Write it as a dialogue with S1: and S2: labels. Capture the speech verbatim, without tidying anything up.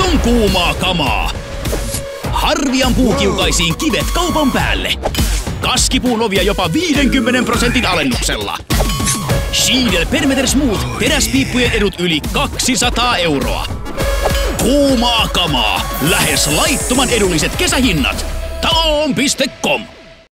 S1: on kuumaa kamaa. Harvian puukiukaisiin kivet kaupan päälle. Kaskipuun ovia jopa viidenkymmenen prosentin alennuksella. Schiedel Perimeter Smooth teräspiippujen edut yli kaksisataa euroa. Kuumaa kamaa. Lähes laittoman edulliset kesähinnat. Taloon piste com